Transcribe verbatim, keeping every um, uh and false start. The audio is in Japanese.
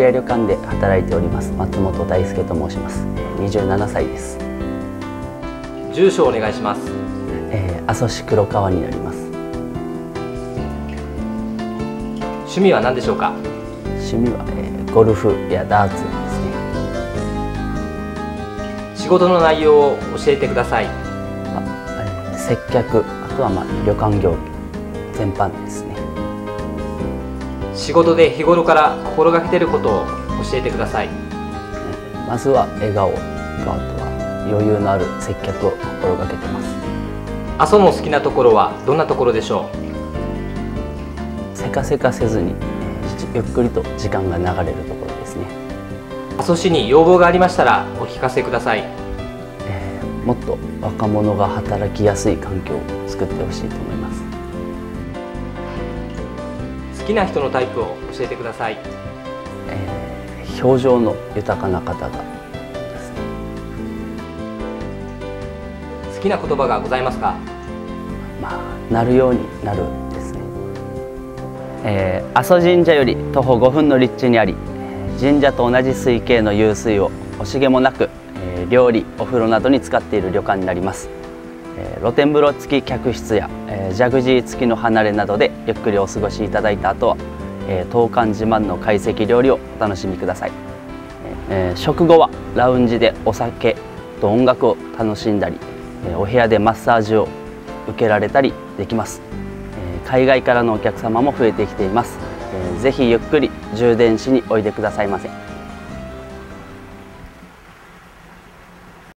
屋旅館で働いております松本大輔と申します。にじゅうななさいです。 住所をお願いします。 えー、阿蘇市黒川になります。 趣味は何でしょうか？ 趣味は、えー、ゴルフやダーツですね。 仕事の内容を教えてください。 あ、えー、接客、あとは、まあ、旅館業全般ですね。 仕事で日頃から心がけていることを教えてください。 えー、まずは笑顔と、あとは余裕のある接客を心がけてます。 阿蘇の好きなところはどんなところでしょう？せかせかせずに、えー、ゆっくりと時間が流れるところですね。 阿蘇市に要望がありましたらお聞かせください。 えー、もっと若者が働きやすい環境を作ってほしいと思います。 好きな人のタイプを教えてください。 えー、表情の豊かな方がですね。 好きな言葉がございますか？ まあ、なるようになるですね。えー、阿蘇神社より徒歩ごふんの立地にあり、神社と同じ水系の湧水を惜しげもなく、えー、料理、お風呂などに使っている旅館になります。えー、露天風呂付き客室や、えー、ジャグジー付きの離れなどでゆっくりお過ごしいただいた後は、えー、当館自慢の懐石料理をお楽しみください。えー、食後はラウンジでお酒と音楽を楽しんだり、お部屋でマッサージを受けられたりできます。海外からのお客様も増えてきています。ぜひゆっくり充電しにおいでくださいませ。